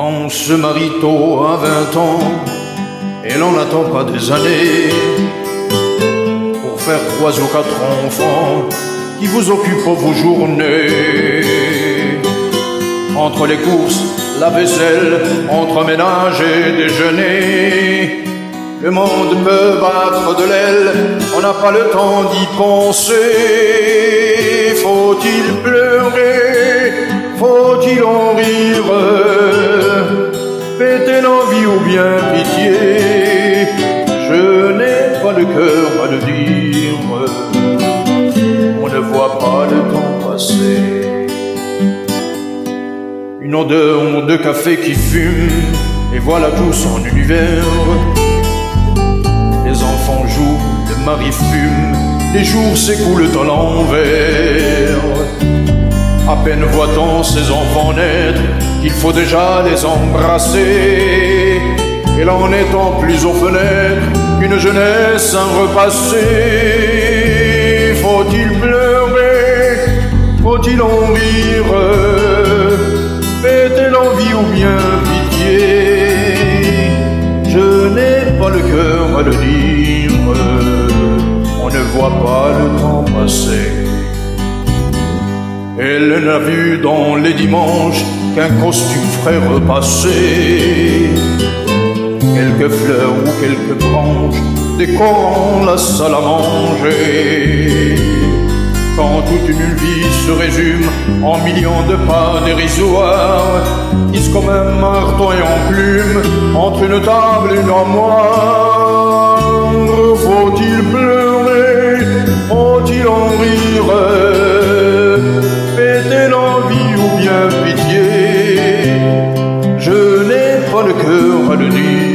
On se marie tôt à 20 ans et l'on n'attend pas des années pour faire 3 ou 4 enfants qui vous occupent vos journées. Entre les courses, la vaisselle, entre ménage et déjeuner, le monde peut battre de l'aile, on n'a pas le temps d'y penser. Faut-il pleurer? Faut-il en rire? Fait-elle envie ou bien pitié? Je n'ai pas le cœur à le dire. On ne voit pas le temps passer. Une odeur de café qui fume, et voilà tout son univers. Les enfants jouent, le mari fume, les jours s'écoulent à l'envers. À peine voit-on ces enfants naître qu'il faut déjà les embrasser. Et l'en étant plus aux fenêtres qu'une jeunesse à repasser. Faut-il pleurer? Faut-il en rire? Fait-elle envie ou bien pitié? Je n'ai pas le cœur à le dire. On ne voit pas le temps passer. Elle n'a vu dans les dimanches qu'un costume frais repassé, quelques fleurs ou quelques branches décorant la salle à manger. Quand toute une vie se résume en millions de pas dérisoires, qui se comme un marteau et en plume entre une table et une armoire. Faut-il pleurer? Faut-il en rire? Fait-elle envie ou bien pitié? Je n'ai pas le cœur à le dire.